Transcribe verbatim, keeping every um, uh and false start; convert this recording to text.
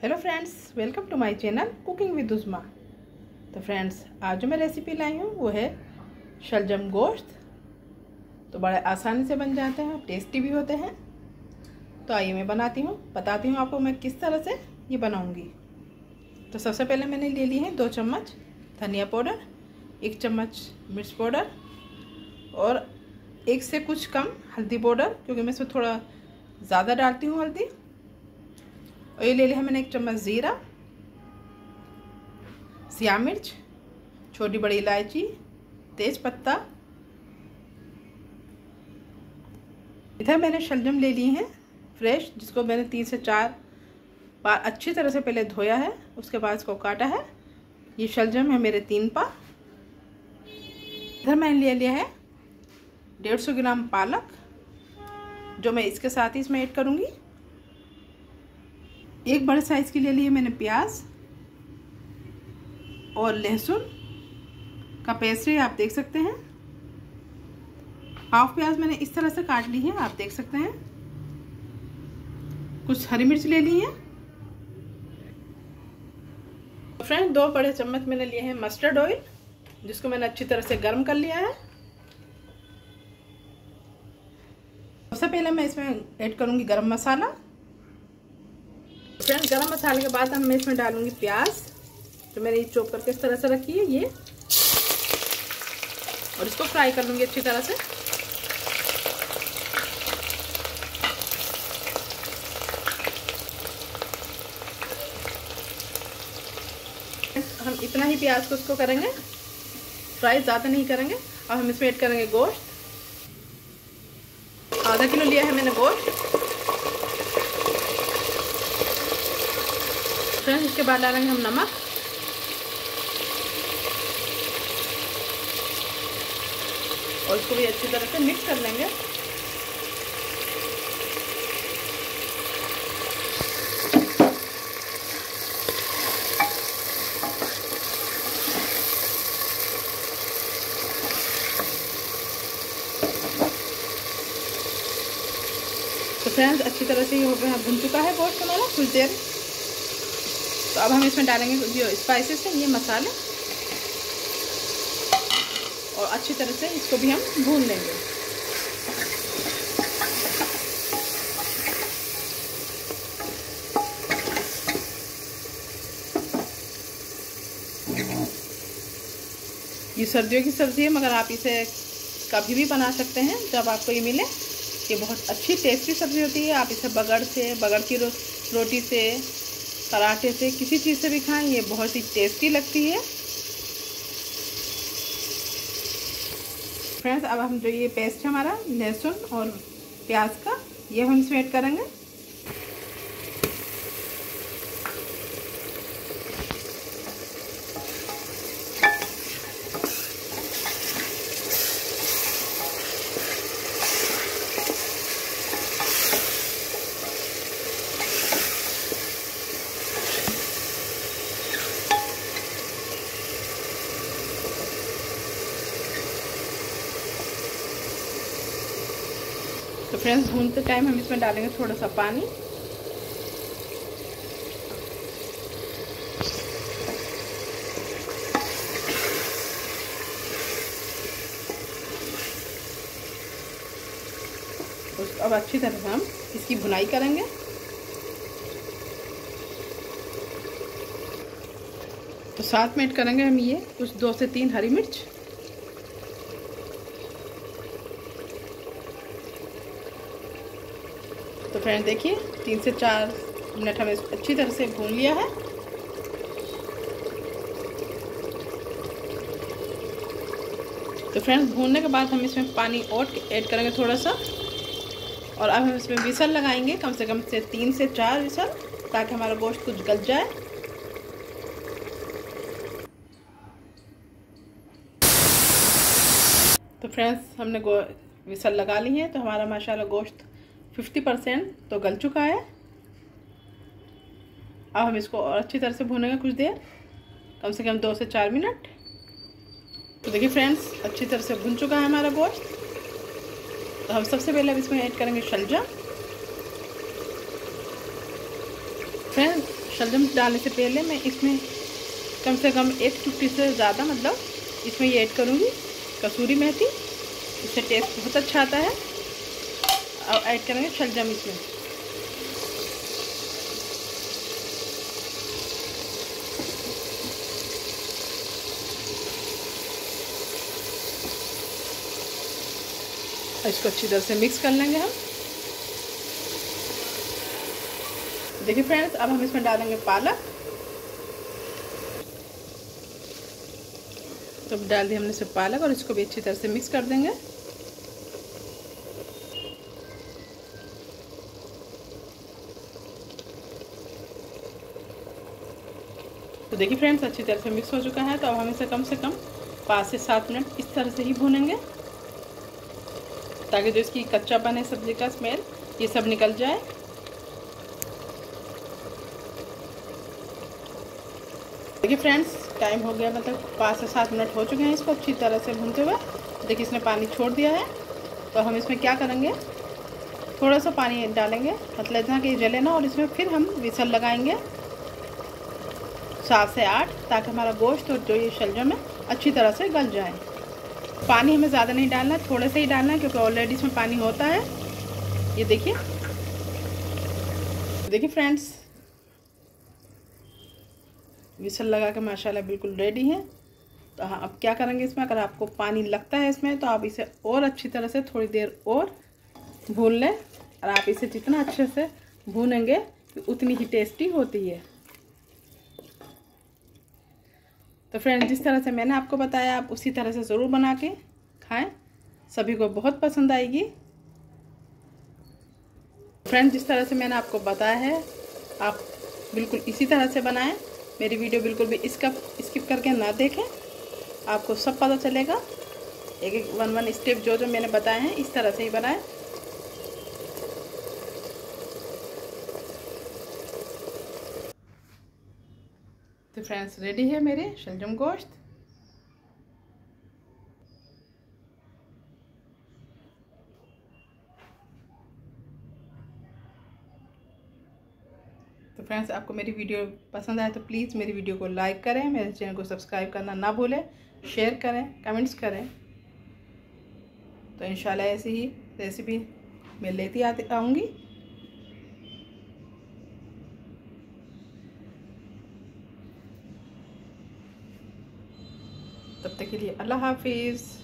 Hello friends, welcome to my channel cooking with Usma. तो friends, आज जो मैं रेसिपी लाई हूँ वो है शलजम गोश्त। तो बड़े आसानी से बन जाते हैं, टेस्टी भी होते हैं। तो आइए मैं बनाती हूँ, बताती हूँ आपको मैं किस तरह से ये बनाऊँगी। तो सबसे पहले मैंने ले ली है दो चम्मच धनिया पाउडर, एक चम्मच मिर्च पाउडर और एक से कुछ कम हल्दी पाउडर, क्योंकि मैं इसमें थोड़ा ज़्यादा डालती हूँ हल्दी। और ये ले लिया मैंने एक चम्मच ज़ीरा, सिया मिर्च, छोटी बड़ी इलायची, तेज पत्ता। इधर मैंने शलजम ले ली है फ्रेश, जिसको मैंने तीन से चार बार अच्छी तरह से पहले धोया है, उसके बाद इसको काटा है। ये शलजम है मेरे तीन पा। इधर मैंने ले लिया है डेढ़ सौ ग्राम पालक, जो मैं इसके साथ ही इसमें ऐड करूँगी। एक बड़े साइज़ की ले ली है मैंने प्याज और लहसुन का पेस्ट है, आप देख सकते हैं। हाफ प्याज मैंने इस तरह से काट ली है, आप देख सकते हैं। कुछ हरी मिर्च ले ली है। फ्रेंड, दो बड़े चम्मच मैंने लिए हैं मस्टर्ड ऑयल, जिसको मैंने अच्छी तरह से गर्म कर लिया है। सबसे पहले मैं इसमें ऐड करूंगी गरम मसाला। फ्रेंड्स, गरम मसाले के बाद हम मैं इसमें डालूंगी प्याज, जो मैंने ये चॉप करके इस तरह से रखी है ये, और इसको फ्राई कर लूंगी अच्छी तरह से। हम इतना ही प्याज को इसको करेंगे फ्राई, ज़्यादा नहीं करेंगे। और हम इसमें ऐड करेंगे गोश्त। आधा किलो लिया है मैंने गोश्त। फ्रेंड्स, इसके बाद डालेंगे हम नमक, और इसको भी अच्छी तरह से मिक्स कर लेंगे। तो फ्रेंड्स, अच्छी तरह से ये हो गया, भुन चुका है गोश्त हमारा कुछ देर। तो अब हम इसमें डालेंगे जो स्पाइसेस हैं, ये मसाले, और अच्छी तरह से इसको भी हम भून लेंगे। ये सर्दियों की सब्ज़ी है, मगर आप इसे कभी भी बना सकते हैं जब आपको ये मिले। ये बहुत अच्छी टेस्टी सब्ज़ी होती है। आप इसे बगड़ से, बगड़ की रो, रोटी से, पराठे से, किसी चीज़ से भी खाएं, ये बहुत ही टेस्टी लगती है। फ्रेंड्स, अब हम जो ये पेस्ट है हमारा लहसुन और प्याज का, ये हम इसमें ऐड करेंगे। तो फ्रेंड्स, भूनते टाइम हम इसमें डालेंगे थोड़ा सा पानी। अब अच्छी तरह से हम इसकी भुनाई करेंगे। तो साथ में ऐड करेंगे हम ये कुछ दो से तीन हरी मिर्च। तो फ्रेंड देखिए, तीन से चार मिनट हमें अच्छी तरह से भून लिया है। तो फ्रेंड्स, भूनने के बाद हम इसमें पानी और ऐड करेंगे थोड़ा सा, और अब हम इसमें विसल लगाएंगे कम से कम से तीन से चार विसल, ताकि हमारा गोश्त कुछ गल जाए। तो फ्रेंड्स, हमने गो विसल लगा ली है, तो हमारा माशाल्लाह गोश्त पचास परसेंट तो गल चुका है। अब हम इसको और अच्छी तरह से भूनेंगे कुछ देर, कम से कम दो से चार मिनट। तो देखिए फ्रेंड्स, अच्छी तरह से भुन चुका है हमारा गोश्त। तो हम सबसे पहले अब इसमें ऐड करेंगे शलजम। फ्रेंड्स, शलजम डालने से पहले मैं इसमें कम से कम एक चुटकी से ज़्यादा मतलब इसमें ये ऐड करूँगी कसूरी मेथी। इससे टेस्ट बहुत अच्छा आता है। और ऐड करेंगे शलजम इसमें। इसको अच्छी तरह से मिक्स कर लेंगे हम। देखिए फ्रेंड्स, अब हम इसमें डालेंगे पालक। तो डाल दिया हमने इसे पालक और इसको भी अच्छी तरह से मिक्स कर देंगे। तो देखिए फ्रेंड्स, अच्छी तरह से मिक्स हो चुका है। तो अब हम इसे कम से कम पाँच से सात मिनट इस तरह से ही भूनेंगे, ताकि जो इसकी कच्चापन है, सब्जी का स्मेल, ये सब निकल जाए। देखिए फ्रेंड्स, टाइम हो गया, मतलब पाँच से सात मिनट हो चुके हैं इसको अच्छी तरह से भूनते हुए। देखिए इसने पानी छोड़ दिया है। तो हम इसमें क्या करेंगे, थोड़ा सा पानी डालेंगे, मतलब इतना कि जले ना, और इसमें फिर हम विसल लगाएंगे सात से आठ, ताकि हमारा गोश्त और जो ये शलजम है अच्छी तरह से गल जाए। पानी हमें ज़्यादा नहीं डालना है, थोड़े से ही डालना है, क्योंकि ऑलरेडी इसमें पानी होता है। ये देखिए देखिए फ्रेंड्स, विसल लगा के माशाल्लाह बिल्कुल रेडी है। तो हाँ, अब क्या करेंगे इसमें, अगर आपको पानी लगता है इसमें तो आप इसे और अच्छी तरह से थोड़ी देर और भून लें। और आप इसे जितना अच्छे से भूनेंगे उतनी ही टेस्टी होती है। तो फ्रेंड्स, जिस तरह से मैंने आपको बताया आप उसी तरह से ज़रूर बना के खाएं, सभी को बहुत पसंद आएगी। फ्रेंड्स, जिस तरह से मैंने आपको बताया है आप बिल्कुल इसी तरह से बनाएं। मेरी वीडियो बिल्कुल भी इसका स्किप करके ना देखें, आपको सब पता चलेगा। एक एक वन वन स्टेप जो जो मैंने बताए हैं इस तरह से ही बनाएं। तो फ्रेंड्स, रेडी है मेरे शलजम गोश्त। तो फ्रेंड्स, आपको मेरी वीडियो पसंद आए तो प्लीज़ मेरी वीडियो को लाइक करें, मेरे चैनल को सब्सक्राइब करना ना भूलें, शेयर करें, कमेंट्स करें। तो इंशाल्लाह ऐसी ही रेसिपी मैं लेती आती आऊँगी। तब तक के लिए अल्लाह हाफिज़।